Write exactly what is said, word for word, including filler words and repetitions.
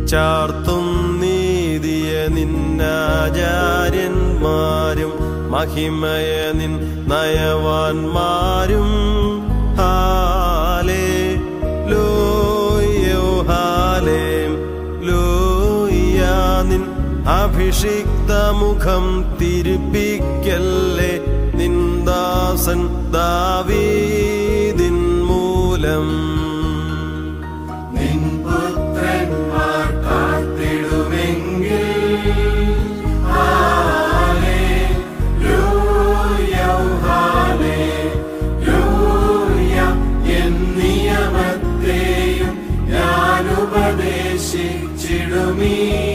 ചാർത്തും നീതിയ നിന്നാചാര്യന്മാരും മഹിമയ നിൻ നയവാന്മാരും. ഹാലേ ലൂയ്യോ ഹാലേ ലൂയ്യ. നിൻ അഭിഷിക്ത മുഖം തിരുപ്പിക്കല്ലേ, നിന്ദാസൻ ദാവീദിൻ മൂലം. നിൻ പുത്രന്മാർ കാത്തിടുമെങ്കിൽ ഹല്ലേലൂയ ഹല്ലേലൂയ. എൻ നിയമത്തെയും ഞാൻ ഉപദേശിച്ചിടുമീ